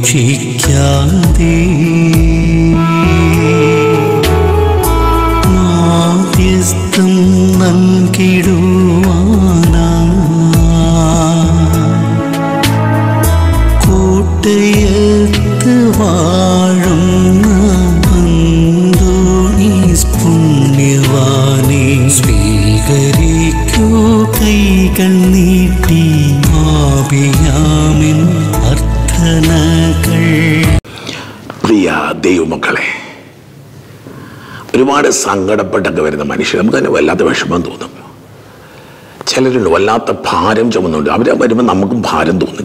ഉപേക്ഷിക്കാതെ മാധ്യസ്ഥം നൽകിടുവാനാ കോട്ടയത്ത് വാഴുന്ന അന്തോണീസ് പുണ്യവാനെ സ്വീകരിക്കൂ കൈകൾ നീട്ടി ആപിയാമിൻ അർത്ഥനകൾ. പ്രിയ ദൈവമക്കളെ, ഒരുപാട് സങ്കടപ്പെട്ടൊക്കെ വരുന്ന മനുഷ്യർ നമുക്ക് തന്നെ വല്ലാത്ത വിഷമം തോന്നും. ചിലരുണ്ട് വല്ലാത്ത ഭാരം ചുമന്നുണ്ട്. അവരെ വരുമ്പോൾ നമുക്കും ഭാരം തോന്നും.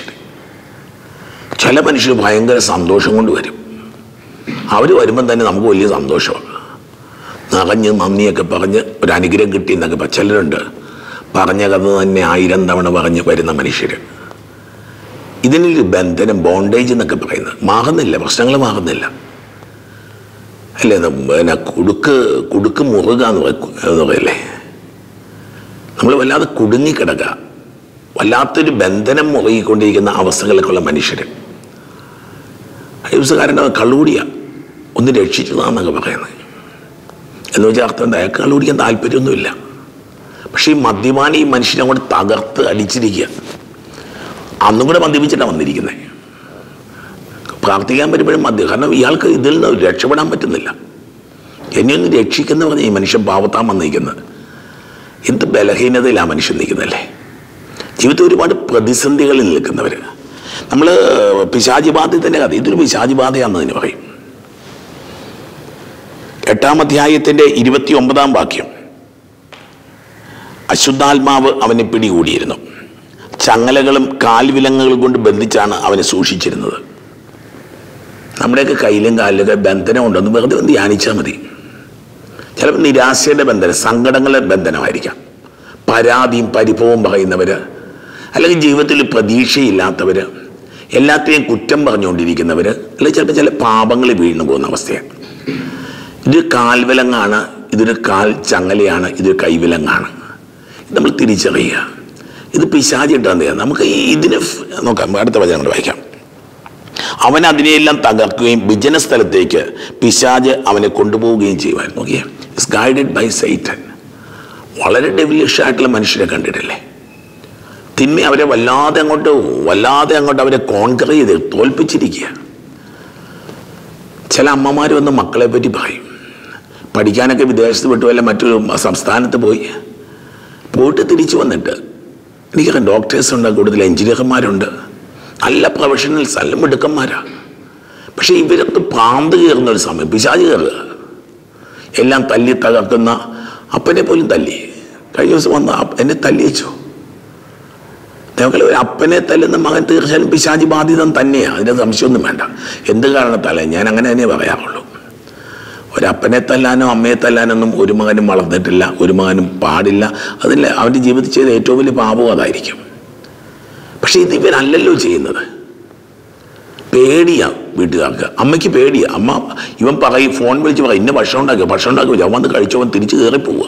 ചില മനുഷ്യർ ഭയങ്കര സന്തോഷം കൊണ്ട് വരും. അവർ വരുമ്പം തന്നെ നമുക്ക് വലിയ സന്തോഷമാണ്. നിറഞ്ഞ് നന്ദിയൊക്കെ പറഞ്ഞ് ഒരു അനുഗ്രഹം കിട്ടിയെന്നൊക്കെ ചിലരുണ്ട് പറഞ്ഞ കഥ തന്നെ 1000 തവണ പറഞ്ഞ് വരുന്ന മനുഷ്യർ. ഇതിനൊരു ബന്ധനം, ബോണ്ടേജ് എന്നൊക്കെ പറയുന്നത് മാറുന്നില്ല, പ്രശ്നങ്ങൾ മാറുന്നില്ല അല്ലേ? പിന്നെ കുടുക്ക് മുറുക എന്ന് പറയല്ലേ, നമ്മൾ വല്ലാതെ കുടുങ്ങിക്കിടക്കുക, വല്ലാത്തൊരു ബന്ധനം മുറുകിക്കൊണ്ടിരിക്കുന്ന അവസ്ഥകളൊക്കെയുള്ള മനുഷ്യർ. ദിവസക്കാരൻ്റെ കള്ളുകൂടിയ ഒന്ന് രക്ഷിച്ചതാണെന്നൊക്കെ പറയുന്നത്. എന്ന് വെച്ചാൽ അർത്ഥം എന്താ? അയാൾക്ക് കള്ളുകുടിക്കാൻ താല്പര്യമൊന്നുമില്ല. പക്ഷേ ഈ മദ്യപാനി ഈ മനുഷ്യനെ അങ്ങോട്ട് തകർത്ത് അടിച്ചിരിക്കുക. അന്നും കൂടെ മദ്യപിച്ചിട്ടാണ് വന്നിരിക്കുന്നത്. പ്രാർത്ഥിക്കാൻ വരുമ്പോഴും മദ്യം. കാരണം ഇയാൾക്ക് ഇതിൽ നിന്ന് രക്ഷപ്പെടാൻ പറ്റുന്നില്ല. എന്നെ ഒന്ന് രക്ഷിക്കുന്ന പറഞ്ഞ് ഈ മനുഷ്യൻ പാവത്താൻ വന്നിരിക്കുന്നത്. എന്ത് ബലഹീനതയിലാണ് മനുഷ്യൻ നിൽക്കുന്നതല്ലേ? ജീവിതത്തിൽ ഒരുപാട് പ്രതിസന്ധികളിൽ നിൽക്കുന്നവർ. നമ്മൾ പിശാചിബാധത്തിൻ്റെ കഥ, ഇതൊരു പിശാചിബാധയാണെന്നതിന് പറയും. 8-ാം അധ്യായത്തിൻ്റെ 29-ാം വാക്യം. അശുദ്ധാത്മാവ് അവനെ പിടികൂടിയിരുന്നു. ചങ്ങലകളും കാൽവിലങ്ങുകളും കൊണ്ട് ബന്ധിച്ചാണ് അവനെ സൂക്ഷിച്ചിരുന്നത്. നമ്മുടെയൊക്കെ കയ്യിലും കാലിലൊക്കെ ബന്ധനം ഉണ്ടെന്ന് വെറുതെ ഒന്ന് ധ്യാനിച്ചാൽ മതി. ചിലപ്പോൾ നിരാശയുടെ ബന്ധനം, സങ്കടങ്ങളുടെ ബന്ധനമായിരിക്കാം. പരാതിയും പരിഭവവും പറയുന്നവർ, അല്ലെങ്കിൽ ജീവിതത്തിൽ പ്രതീക്ഷയില്ലാത്തവർ, എല്ലാത്തിനെയും കുറ്റം പറഞ്ഞുകൊണ്ടിരിക്കുന്നവർ, അല്ലെങ്കിൽ ചിലപ്പോൾ ചില പാപങ്ങളിൽ വീണു പോകുന്ന അവസ്ഥയാണ്. ഇതൊരു കാൽവിലങ്ങാണ്, ഇതൊരു കാൽ ചങ്ങലയാണ്, ഇതൊരു കൈവിലങ്ങാണ്. ഇത് നമ്മൾ തിരിച്ചറിയുക. ഇത് പിശാചിട്ടാന്ന് ചെയ്യാം. നമുക്ക് ഇതിന് നോക്കാം. അടുത്ത വചനങ്ങൾ വായിക്കാം. അവൻ അതിനെയെല്ലാം തകർക്കുകയും വിജന സ്ഥലത്തേക്ക് പിശാച് അവനെ കൊണ്ടുപോവുകയും ചെയ്യുവാൻ. നോക്കിയേ, ഇറ്റ്സ് ഗൈഡഡ് ബൈ സൈറ്റൻ. വളരെ ഡെവിലിഷ് ആയിട്ടുള്ള മനുഷ്യരെ കണ്ടിട്ടില്ലേ? തിന്മ അവരെ വല്ലാതെ അങ്ങോട്ട് അവരെ കോൺകർ ചെയ്ത് തോൽപ്പിച്ചിരിക്കുക. ചില അമ്മമാർ വന്ന് മക്കളെ പറ്റി പറയും. പഠിക്കാനൊക്കെ വിദേശത്ത് വിട്ടു, അല്ല മറ്റൊരു സംസ്ഥാനത്ത് പോയിട്ട് തിരിച്ചു വന്നിട്ട്, എനിക്കറിയാം ഡോക്ടേഴ്സുണ്ട്, കൂടുതൽ എഞ്ചിനീയർമാരുണ്ട്, നല്ല പ്രൊഫഷണൽസ്, നല്ല മിടുക്കന്മാരാണ്. പക്ഷേ ഇവരൊക്കെ പ്രാന്ത് കയറുന്ന ഒരു സമയം, പിശാച് കയറുക, എല്ലാം തല്ലി തകർക്കുന്ന അപ്പനെ പോലും തല്ലി. കഴിഞ്ഞ ദിവസം വന്ന് എന്നെ തല്ലി വെച്ചു. ഒരു അപ്പനെ തല്ലുന്ന മകൻ തീർച്ചയായും പിശാചി ബാധിതം തന്നെയാണ്, അതിൻ്റെ സംശയമൊന്നും വേണ്ട. എന്ത് കാരണത്താലേ? ഞാൻ അങ്ങനെ തന്നെ പറയാറുള്ളൂ. ഒരപ്പനെ തല്ലാനോ അമ്മയെ തല്ലാനൊന്നും ഒരു മകനും വളർന്നിട്ടില്ല, ഒരു മകനും പാടില്ല. അതിൽ അവൻ്റെ ജീവിതത്തിൽ ചെയ്ത ഏറ്റവും വലിയ പാപവും അതായിരിക്കും. പക്ഷെ ഇത് ഇവരല്ലല്ലോ ചെയ്യുന്നത്. പേടിയാണ് വീട്ടുകാർക്ക്. അമ്മയ്ക്ക് പേടിയാണ്. ഇവൻ പറയും, ഫോൺ വിളിച്ച് പറയും, ഇന്ന ഭക്ഷണം ഉണ്ടാക്കി വെച്ചാൽ അവൻ വന്ന് കഴിച്ചവൻ തിരിച്ച് കയറി പോവുക.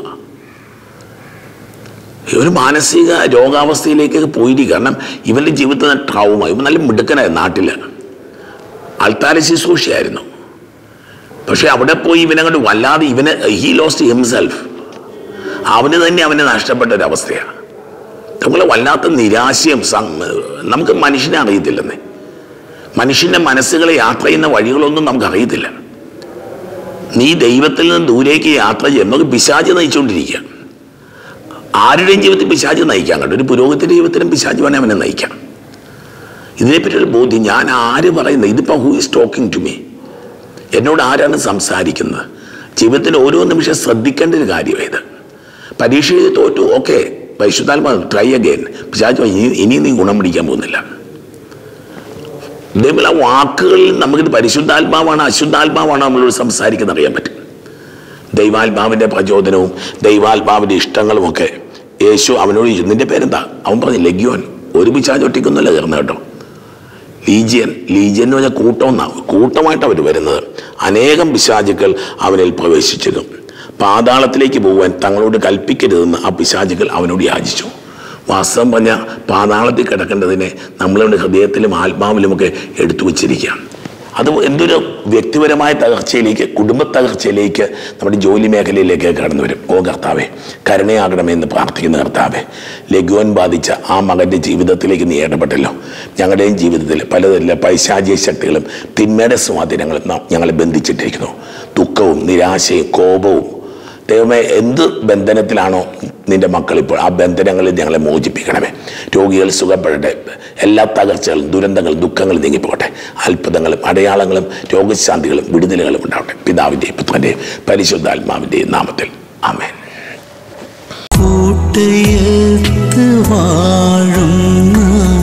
ഒരു മാനസിക രോഗാവസ്ഥയിലേക്ക് പോയിരിക്കും. കാരണം ഇവൻ്റെ ജീവിതത്തിൽ ട്രൗമ. ഇവൻ നല്ല മിടുക്കനായിരുന്നു, നാട്ടിൽ അൾത്താര ശുശ്രൂഷയായിരുന്നു. പക്ഷെ അവിടെ പോയി ഇവനങ്ങോട്ട് വല്ലാതെ ഹി ലോസ്റ്റ് ഹിംസെൽഫ്. അവന് തന്നെ അവനെ നഷ്ടപ്പെട്ട ഒരവസ്ഥയാണ്. നമ്മളെ വല്ലാത്ത നിരാശയും. നമുക്ക് മനുഷ്യനെ അറിയത്തില്ലെന്നേ. മനുഷ്യൻ്റെ മനസ്സുകളെ യാത്ര ചെയ്യുന്ന വഴികളൊന്നും നമുക്ക് അറിയത്തില്ല. നീ ദൈവത്തിൽ നിന്ന് ദൂരേക്ക് യാത്ര ചെയ്യും. നമുക്ക് പിശാച് നയിച്ചുകൊണ്ടിരിക്കുക. ആരുടെയും ജീവിതത്തിൽ പിശാച് നയിക്കാൻ കണ്ടു. ഒരു പുരോഗതിയുടെ ജീവിതത്തിലും പിശാച് വേണേൽ അവനെ നയിക്കാം. ഇതിനെപ്പറ്റിയൊരു ബോധ്യം. ഞാൻ ആര് പറയുന്നത്? ഇതിപ്പോൾ who is talking to me? എന്നോട് ആരാണ് സംസാരിക്കുന്നത്? ജീവിതത്തിൽ ഓരോ നിമിഷം ശ്രദ്ധിക്കേണ്ട ഒരു കാര്യമായത്. പരീക്ഷ എഴുതി തോറ്റു, ഓക്കെ, പരിശുദ്ധാത്മാവ് ട്രൈ അഗെയിൻ. പിശാച് ഇനി നീ ഗുണം പിടിക്കാൻ പോകുന്നില്ല. ഇതേപോലെ വാക്കുകളിൽ നമുക്കിത് പരിശുദ്ധാത്മാവാണ് അശുദ്ധാത്മാവാണ് നമ്മളോട് സംസാരിക്കുന്നത് അറിയാൻ പറ്റും. ദൈവാത്മാവിൻ്റെ പ്രചോദനവും ദൈവാത്മാവിൻ്റെ ഇഷ്ടങ്ങളുമൊക്കെ യേശു അവനോട് ചോദിച്ചു, നിന്റെ പേരെന്താ? അവൻ പറഞ്ഞു ലഗ്യോൻ. ഒരു പിശാച് ഒട്ടിക്കൊന്നുമല്ല കയറുന്നത് കേട്ടോ. ലീജിയൻ എന്ന് പറഞ്ഞാൽ കൂട്ടമായിട്ട് അവർ വരുന്നത്. അനേകം പിശാചുക്കൾ അവനിൽ പ്രവേശിച്ചിരുന്നു. പാതാളത്തിലേക്ക് പോകാൻ തങ്ങളോട് കൽപ്പിക്കരുതെന്ന് ആ പിശാചുക്കൾ അവനോട് യാചിച്ചു. വാസ്തവം പറഞ്ഞാൽ പാതാളത്തിൽ കിടക്കേണ്ടതിനെ നമ്മളുടെ ഹൃദയത്തിലും ആത്മാവിലുമൊക്കെ എടുത്തു വച്ചിരിക്കുക. അത് എന്തൊരു വ്യക്തിപരമായ തകർച്ചയിലേക്ക്, കുടുംബ തകർച്ചയിലേക്ക്, നമ്മുടെ ജോലി മേഖലയിലേക്ക് കടന്നു വരും. ഓ കർത്താവേ, കരുണയാകണമെന്ന് പ്രാർത്ഥിക്കുന്ന കർത്താവേ, ലഘുവൻ ബാധിച്ച ആ മകൻ്റെ ജീവിതത്തിലേക്ക് നീ ഇടപെട്ടല്ലോ. ഞങ്ങളുടെയും ജീവിതത്തിൽ പലതരം പൈശാചിക ശക്തികളും തിന്മയുടെ സ്വാധീനങ്ങളും ഞങ്ങളെ ബന്ധിച്ചിട്ടിരിക്കുന്നു. ദുഃഖവും നിരാശയും കോപവും, ദൈവമേ, എന്ത് ബന്ധനത്തിലാണോ നിന്റെ മക്കളിപ്പോൾ, ആ ബന്ധനങ്ങളിൽ ഞങ്ങളെ മോചിപ്പിക്കണമേ. രോഗികൾ സുഖപ്പെടട്ടെ, എല്ലാ തകർച്ചകളും ദുരന്തങ്ങളും ദുഃഖങ്ങളും നീങ്ങിപ്പോകട്ടെ. അത്ഭുതങ്ങളും അടയാളങ്ങളും രോഗശാന്തികളും വിടുതലുകളും ഉണ്ടാവട്ടെ. പിതാവിൻ്റെയും പുത്രൻ്റെയും പരിശുദ്ധാത്മാവിൻ്റെയും നാമത്തിൽ ആമേൻ. കൂട്ടയത്ത് വാഴുന്ന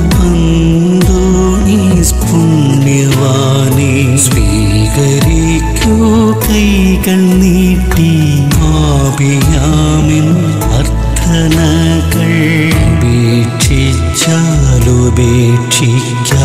അന്തോണീസ് പുണ്യവാനെ സ്വീകരിക്കൂ കൈകൾ നീട്ടി. പാപിയാമിൻ അർത്ഥനകൾ ഉപേക്ഷിച്ചാലുപേക്ഷിക്കാം